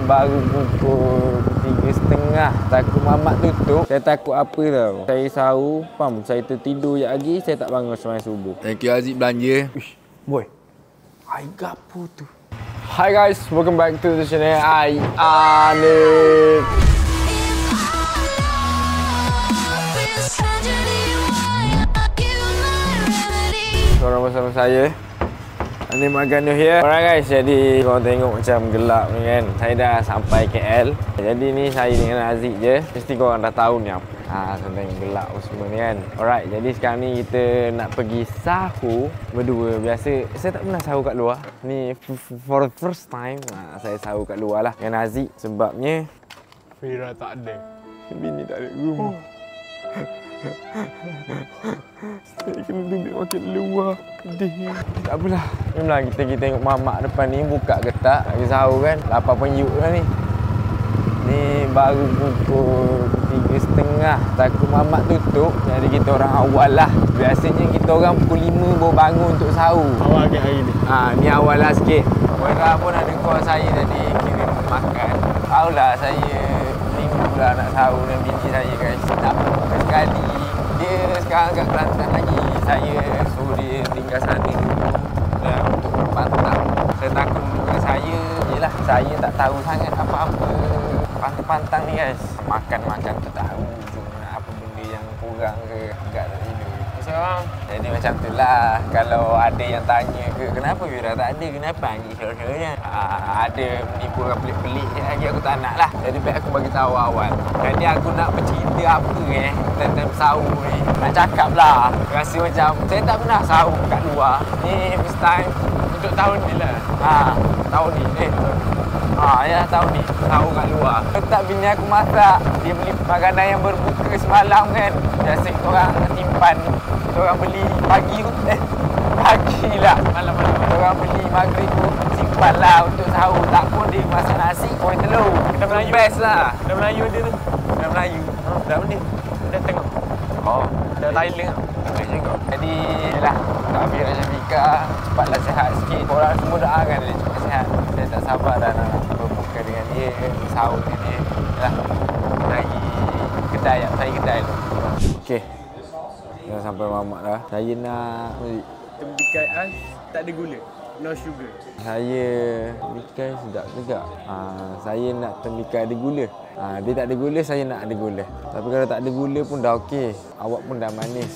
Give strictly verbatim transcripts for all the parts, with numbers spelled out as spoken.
baru pukul tiga setengah. Takut mamak tutup. Saya takut apa tau. Saya sahur, pam, saya tertidur je lagi, saya tak bangun sembahyang subuh. Thank you Aziz belanja. Ish, boy. Ai gapo tu? Hi guys, welcome back to the channel. I Anip. Korang bersama saya Anip Magano here. Alright guys, jadi korang tengok macam gelap ni kan. Saya dah sampai K L. Jadi ni saya dengan Aziz je. Mesti korang dah tahu ni apa. Ha, tentang gelap semua ni kan. Alright, jadi sekarang ni kita nak pergi sahur berdua. Biasa saya tak pernah sahur kat luar. Ni for the first time ha, saya sahur kat luar lah dengan Aziz. Sebabnya Fira tak ada. bini tak ada rumah. Saya kena duduk makan luar. Sedih. Tak apalah. Memang kita kita tengok mamak depan ni buka ketak lagi sahur kan. lapan penyuk lah ni. Ni baru pukul tiga setengah. Takut mamak tutup. Jadi kita orang awal lah. Biasanya kita orang pukul lima baru bangun untuk sahur. Awal ke hari ni? Ha, ni awal lah sikit. Mereka pun ada call saya tadi kirim makan. Tahulah saya minggu lah nak sahur dengan bini saya guys. Tak apa sekali. Dia sekarang kat Kelantan lagi. Saya suruh dia tinggal sana dulu. Dan untuk pantang. Saya takut dengan saya. Yelah, saya tak tahu sangat apa-apa pantang-pantang ni guys. Makan-makan tu tahu. Cuma apa benda yang kurang ke agak tak tidur. So, jadi macam tu lah. Kalau ada yang tanya ke kenapa Wira tak ada, kenapa Anji sore-sorenya, ah, ada menipu orang pelik-pelik lagi aku tak nak lah. Jadi baik aku bagi tahu awal. Jadi aku nak bercerita apa eh tentang sahur ni. Nak cakap lah. Rasa macam saya tak pernah sahur kat luar. Ni first time untuk tahun ni lah. Ha, tahun ni. Eh, Ha, ya tahun ni sahur kat luar. Tetap bini aku masak. Dia beli makanan yang berbuka semalam kan. Biasa kita orang simpan. Kita orang beli pagi tu. Eh, pagi lah. Malam-malam. Kita orang beli maghrib tu. Simpan lah untuk sahur. Tak pun dia masak nasi, kuih telur. Kita Melayu. Best lah. Dah Melayu dia tu. Dah Melayu. Oh, dah ni. Dah tengok. Oh, Dah Thailand. baik juga. Jadi, yelah. Takbir Syafika. Cepatlah sihat sikit. Korang semua doakan dia cepat sihat. Saya tak sabar dah nak berbuka dengan dia. Sahur dengan dia. Yelah. Lagi kedai. Saya kedai tu. Okey. Dah sampai mamak dah. Saya nak... Tembikai ais tak ada gula. No sugar. Saya tembikai sedap juga. Ha, saya nak tembikai ada gula. Ha, dia tak ada gula, saya nak ada gula. Tapi kalau tak ada gula pun dah okey. Awak pun dah manis.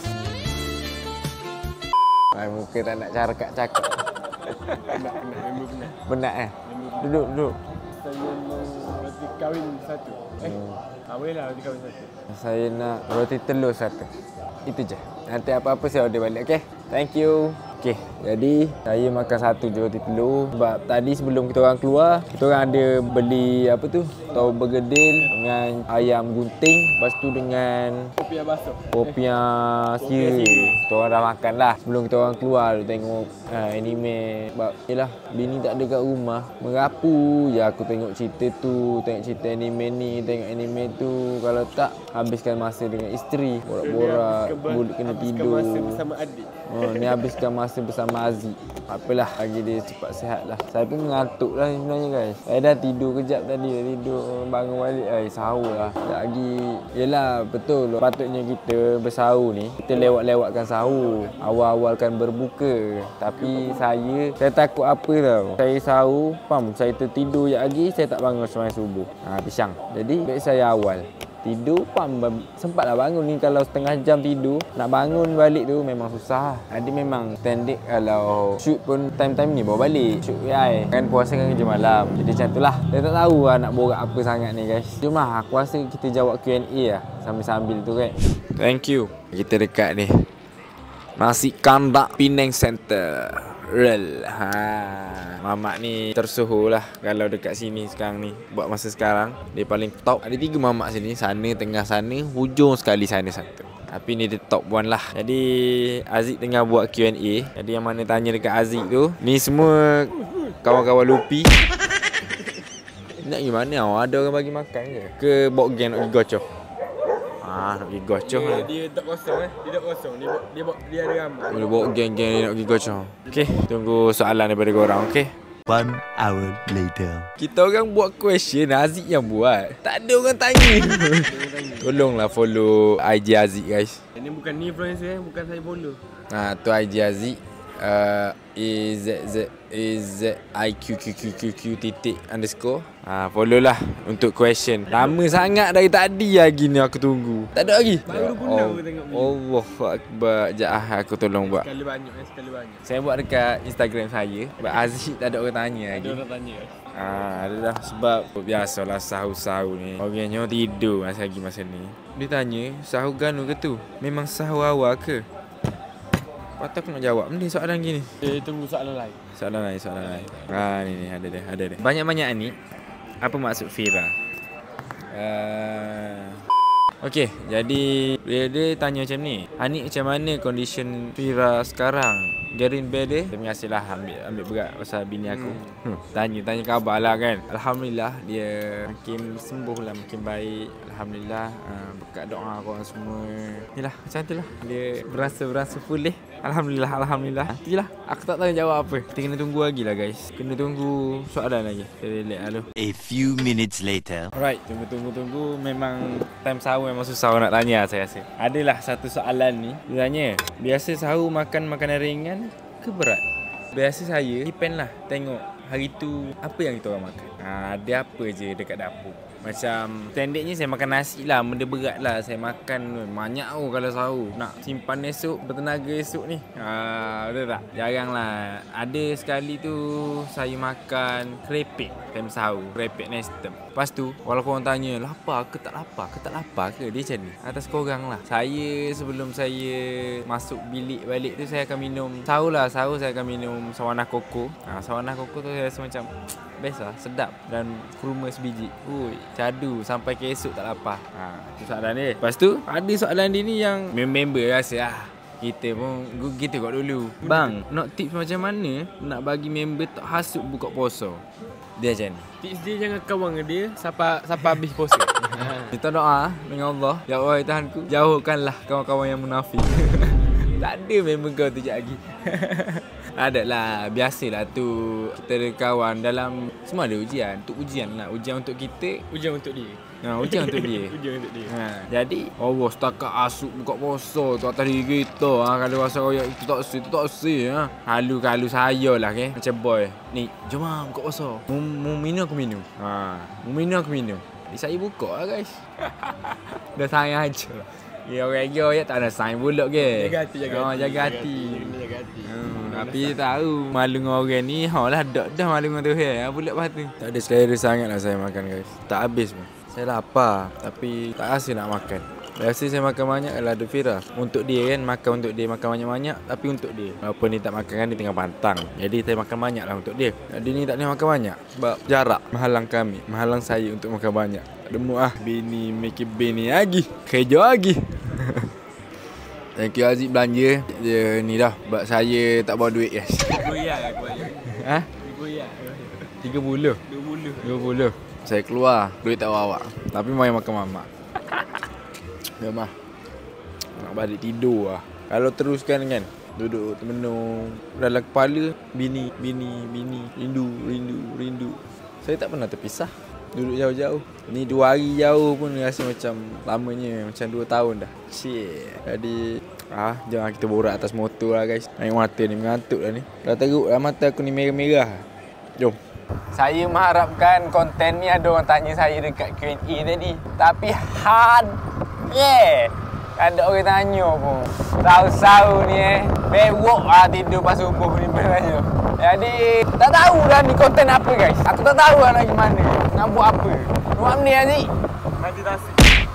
Ay, muka tak nak cakap-cakap. Penat, penat. Member penat. Penat eh? Duduk, duduk. Saya mau roti kahwin satu. Eh, Hmm. ah, boleh lah roti kahwin satu. Saya nak roti telur satu. Itu je. Nanti apa-apa saya order balik, okey? Thank you. Okey, jadi saya makan satu je roti telur. Sebab tadi sebelum kita orang keluar, kita orang ada beli apa tu? Tahu bergedil dengan ayam gunting. Lepas tu dengan Kopi yang basuh. popiah Popiah sia. sia. Kita orang dah makan lah. Sebelum kita orang keluar tengok uh, anime. Sebab yelah, bini tak ada kat rumah. Merapu je aku tengok cerita tu. Tengok cerita anime ni, tengok anime tu. Kalau tak, habiskan masa dengan isteri. Borak-borak, budak kena Habiskan tidur. masa bersama adik. Oh, ni habiskan masa bersama Aziz. Apalah, bagi dia cepat sihat lah. Saya pun mengantuk lah sebenarnya guys. Saya dah tidur kejap tadi. Dah tidur, bangun balik. Eh, sahur lah. Sekejap lagi. Yelah, betul. Patutnya kita bersahur ni, kita lewat-lewatkan sahur. Awal-awalkan berbuka. Tapi saya, saya takut apa tau. Saya sahur, pam, saya tertidur je lagi, saya tak bangun sembahyang subuh. Ha, pisang. Jadi, baik saya awal. Tidur pam, sempatlah bangun ni. Kalau setengah jam tidur, nak bangun balik tu memang susah. Jadi memang standard kalau shoot pun time-time ni bawa balik. Shoot A I kan, puasa kan kerja malam. Jadi macam tu lah. Saya tak tahu lah nak borak apa sangat ni guys. Jom lah, aku rasa kita jawab Q and A lah sambil-sambil tu kan. Thank you. Kita dekat ni Nasi Kandak Penang Center. Real. Ha. Mamak ni tersuhu lah kalau dekat sini sekarang ni. Buat masa sekarang dia paling top. Ada tiga mamak sini. Sana, tengah sana, hujung sekali sana satu. Tapi ni dia top one lah. Jadi Aziz tengah buat Q and A. Jadi yang mana tanya dekat Aziz tu, ni semua kawan-kawan Lupi. Nak gimana? Oh, ada orang bagi makan ke? Ke bawa geng nak pergi gocoh? Ah, nak pergi gocoh Dia, ni. dia tak kosong eh. Dia tak kosong. Dia dia, dia, dia ada ramai. Boleh bawa geng-geng nak pergi gocoh. Okey, tunggu soalan daripada korang, okey? One hour later. Kita orang buat question, Aziz yang buat. Tak ada orang tanya. Tolonglah follow I G Aziz guys. Ini bukan ni influencer, bukan saya follow. Ha, tu I G Aziz. Uh, E Z Z E Z I Q Q Q Q Q titik underscore. Ha, follow lah untuk question. Lama sangat dari tadi lagi ni aku tunggu. Tak ada lagi. Baru guna aku tengok video. Allahu Akbar. Sekejap ah, aku tolong buat. Sekali banyak, eh, sekali banyak. Saya buat dekat Instagram saya. Sebab Aziz tak ada orang tanya Ada lagi. orang tanya. Ah, ada dah sebab biasalah sahur-sahur ni. Orangnya tidur masa lagi masa ni. Dia tanya, sahur ganu ke tu? Memang sahur awal ke? Lepas tu aku nak jawab, benda soalan gini. Eh, tunggu soalan lain. Soalan lain, soalan lain. Ah, ni ni ada dia, ada dia. Banyak-banyak ni, apa maksud Fira? Uh, Okey, jadi dia, dia tanya macam ni. Anik macam mana condition Fira sekarang? Gerin bed dia. Terima kasih lah ambil, ambil berat pasal bini aku. Hmm. Tanya, tanya khabar lah kan. Alhamdulillah dia makin sembuh lah, makin baik. Alhamdulillah uh, berkat doa korang semua. Yalah, macam tu lah. Dia berasa-berasa pulih. Alhamdulillah, Alhamdulillah. Itulah, aku tak tahu jawab apa. Kita kena tunggu lagi lah guys. Kena tunggu soalan lagi. Kita relax lah dulu. A few minutes later. Alright, tunggu-tunggu-tunggu. Memang time sahur memang susah nak tanya saya rasa. Adalah satu soalan ni. Dia tanya, biasa sahur makan makanan ringan ke berat? Biasa saya, depend lah. Tengok hari tu apa yang kita orang makan. Ha, ada apa je dekat dapur. Macam standardnya saya makan nasi lah, benda berat lah saya makan banyak oh kalau sahur. Nak simpan esok, bertenaga esok ni. Ha, betul tak? Jarang lah. Ada sekali tu saya makan kerepek time sahur, kerepek Nestem. Lepas tu, walaupun orang tanya, lapar ke tak lapar ke tak lapar ke? Dia macam ni. Atas korang lah. Saya sebelum saya masuk bilik balik tu, saya akan minum sahur lah. Sahur saya akan minum sawanah koko. Ha, sawanah koko tu saya rasa macam best lah, sedap. Dan kurma sebiji. Ui, cadu sampai ke esok tak lapar. Ha, itu soalan dia. Lepas tu, ada soalan dia ni yang member rasa ah. Kita pun kita kot dulu. Bang, nak tips macam mana nak bagi member tak hasut buka puasa? Dia macam ni. Tips dia jangan kawan dengan dia sampai sampai habis puasa. Kita doa dengan Allah, ya Allah Tuhanku, jauhkanlah kawan-kawan yang munafik. Tak ada member kau tu sekejap lagi. Ada lah, biasalah tu. Kita ada kawan dalam, semua ada ujian. Untuk ujian lah, ujian untuk kita, Ujian untuk dia. ha, ujian untuk dia. Ujian untuk dia. Ha, jadi Allah setakat asuk buka puasa tu atas diri kita. Ha, kalau rasa royak itu tak sih, itu tak sih. Ha. Halu-halu saya lah ke. Macam boy, ni jom lah buka puasa. Mu, mu minum aku minum. Ha, mu minum aku minum. Eh, saya buka lah guys. Dah sayang aja. Ya orang dia ya tak ada sign pula ke. Jaga hati, jaga oh, hati. jaga hati. Jaga hati. Hmm, tapi dia tahu malu dengan orang ni. Ha lah dak dah malu dengan tu he. Pula lepas tu. Tak ada selera sangatlah saya makan guys. Tak habis pun. Saya lapar tapi tak rasa nak makan. Biasa saya makan banyak adalah ada Fira. Untuk dia kan, makan untuk dia, makan banyak-banyak tapi untuk dia. Walaupun dia tak makan kan, dia tengah pantang. Jadi saya makan banyak lah untuk dia. Dia ni tak boleh makan banyak sebab jarak menghalang kami, menghalang saya untuk makan banyak. Demu ah, bini make bini lagi. Kerja lagi. Thank you Aziz belanja. Dia ni dah sebab saya tak bawa duit guys. Goyak aku bayar. Ha? Goyak. tiga puluh. dua puluh. dua puluh. Saya keluar, duit tak bawa. Tapi main makan mamak. Ya mah. Nak balik tidur lah. Kalau teruskan kan, duduk termenung dalam kepala, bini, bini, bini, rindu, rindu, rindu. Saya tak pernah terpisah. Duduk jauh-jauh. Ni dua hari jauh pun rasa macam lamanya, macam dua tahun dah. Cik. Jadi ah, jangan kita borak atas motor lah guys. Naik mata ni mengantuk dah ni. Dah teruk lah mata aku ni merah-merah. Jom. Saya mengharapkan konten ni ada orang tanya saya dekat Q and A tadi. Tapi hard. Yeah. Ada orang tanya pun. Tahu-tahu ni eh. Bewok lah tidur pas subuh ni sebenarnya. Jadi tak tahu dah ni konten apa guys. Aku tak tahu lah nak gimana. Nak buat apa. Buat ni Aziz. Meditasi.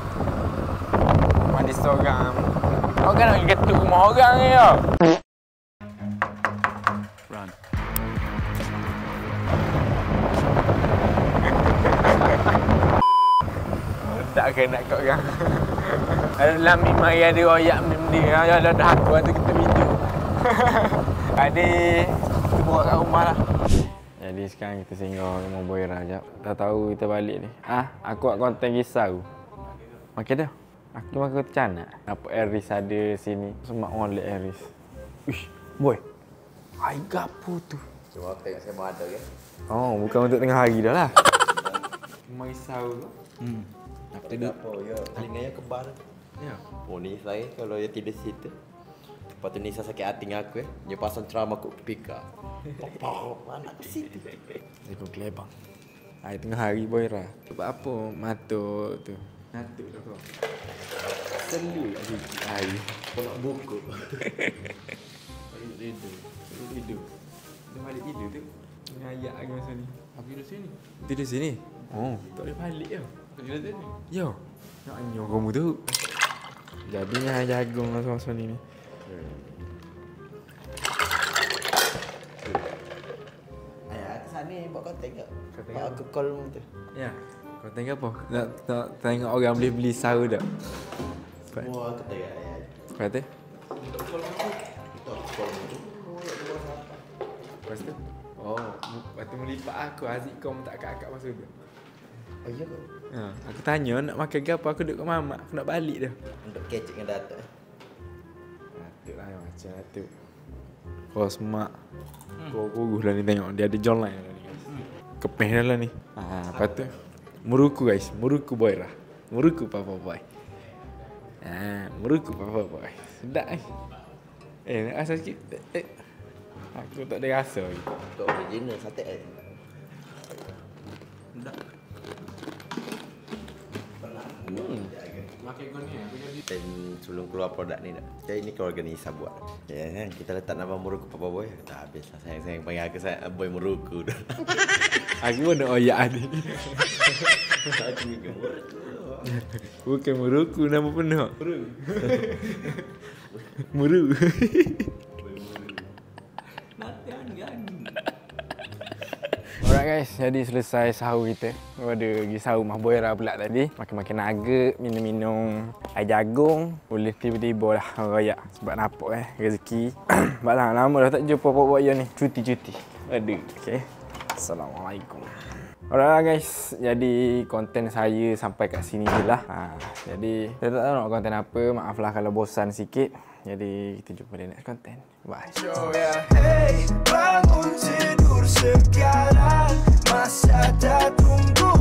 Mandi seorang. Kau kan lagi ketuk rumah orang ni ya. Run. Tak kena kau orang. Dalam memang ada royak benda. Ya dah dah aku tu kita video. Adik, kita bawa kat rumah lah. Jadi sekarang kita singgah rumah Boira sekejap. Dah tahu kita balik ni. Ah, aku buat konten risau. Okey dah. Aku makan canak. Apa Aris ada sini. Semak orang lihat Aris. Uish, boy. Ai gapo tu? Cuma tengok saya mau ada kan. Oh, bukan untuk tengah hari dah lah. Merisau tu. Hmm. Apa tu? Apa ya? Telinganya kebal. Ya. Oh ni saya kalau dia tidur situ. Lepas tu Nisa sakit hati dengan aku eh. Dia pasang ceramah aku pika. Papa, mana ke situ? Ikut kelebang. Hari tengah hari Boira. Sebab apa mata tu? Natuk dah kau. Selu lagi hari. Kau nak buku. Balik tidur. Balik tidur. Dah balik tidur tu. Ngayak lagi masa ni. Aku di sini. Tidur sini? Oh. Tak boleh balik ya. Aku di sini. Yo. Nak anyo kamu tu. Jadinya jagung masa-masa ni ni. Ayah, ke sana buat konten ke? Konten Buat apa? aku call tu. Ya. Kau tengok apa? Nak, nak tengok orang boleh beli sahur tak? Semua aku tengok ayah. Kau kata? Untuk call tu. Untuk call tu. Lepas tu? Oh, lepas tu melipat aku. Aziz kau tak akak-akak masa tu. Oh iya ke? Ha, aku tanya nak makan ke apa, aku duduk kat mamak. Aku nak balik dah. Untuk kecek dengan data. Atuk lah macam atuk. Kau semak. Kau guguh lah ni tengok. Dia ada John line lah ni guys. Kepeh dah lah ni. Ha, lepas tu. Muruku guys. Muruku boy lah. Muruku papa boy. Ha, muruku papa boy. Sedap eh. Eh, nak rasa sikit. Eh, eh. Aku tak ada rasa lagi. Untuk original sate eh. Hmm. Makan kau ni aku jadi. Dan sebelum keluar produk ni dah. Jadi ni keluarga Nisa buat. Ya kan, kita letak nama Muruku Papa Boy. Dah habis lah sayang-sayang panggil aku saya Boy Muruku dah. Aku pun nak oyak ni. Aku juga Muruku. Bukan Muruku, nama penuh. Muru. Muru. Alright guys, jadi selesai sahur kita. Ada pergi sahur Mah Boira pula tadi. Makan-makan nugget, minum-minum air jagung. Boleh tiba-tiba lah raya sebab nampak eh rezeki. Balang lama dah tak jumpa Papa Boya ni. Cuti-cuti. Aduh, okey. Assalamualaikum. Alright guys, jadi konten saya sampai kat sini je lah. Ha, jadi saya tak tahu nak konten apa. Maaflah kalau bosan sikit. Jadi kita jumpa di next konten. Bye. Hey, bangun tidur sekarang, masa tak tunggu